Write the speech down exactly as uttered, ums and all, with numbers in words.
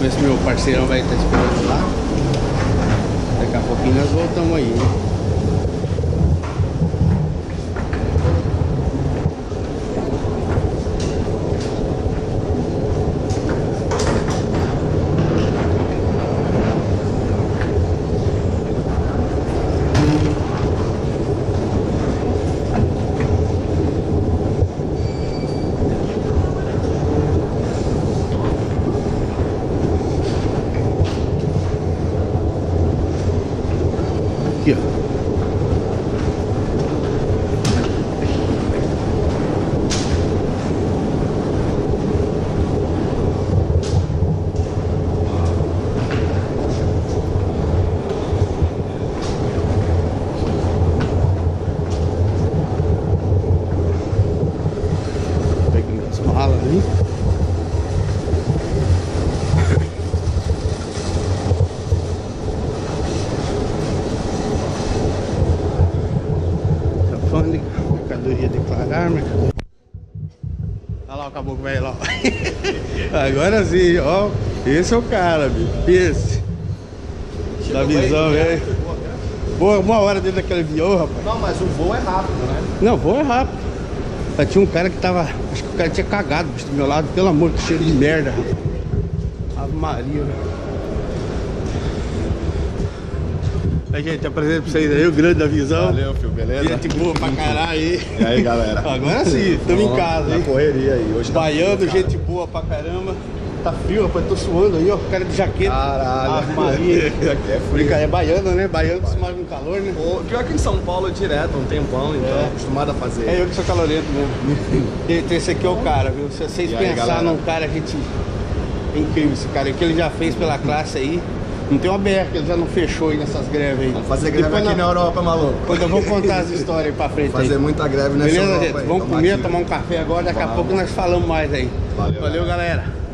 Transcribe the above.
ver se meu parceirão vai estar esperando lá. Daqui a pouquinho nós voltamos aí, hein? Aqui, ó. Pegando as malas ali. Mercadoria declarar, mercadoria. Olha lá o caboclo velho lá. Agora sim, ó. Esse é o cara, bicho. Esse. Da visão, velho. Pô, uma hora dentro daquele avião, rapaz. Não, mas o voo é rápido, né? Não, o voo é rápido. Mas tinha um cara que tava. Acho que o cara tinha cagado, bicho, do meu lado. Pelo amor, que cheiro de merda, rapaz. Ave Maria, velho. A gente apresenta pra vocês aí o grande da visão. Valeu, filho, beleza? Gente boa pra caralho aí. E aí, galera? Agora sim, estamos em casa, na hein? correria aí. Hoje tá Baiano, frio, gente boa pra caramba. Tá frio, rapaz, tô suando aí, ó. Cara de jaqueta. Caralho. Ave Maria. Aqui é frio. Brinca, é baiano, né? Baiano acostumado com calor, né? O pior que em São Paulo é direto, um tempão, então É. acostumado a fazer. É eu que sou calorento mesmo. Esse esse aqui é o cara, viu? Se vocês E aí, pensarem galera? num cara, a gente. É incrível esse cara. O que ele já fez pela classe aí. Não tem uma B R que ele já não fechou aí nessas greves aí. Vamos fazer greve Depois aqui nós- na Europa, maluco. Quando eu vou contar as histórias aí pra frente. Fazer aí. muita greve nessa Beleza, Europa gente? aí. Vamos Tamo comer, aqui. tomar um café agora. Daqui a Vamos. pouco nós falamos mais aí. Valeu, Valeu, galera.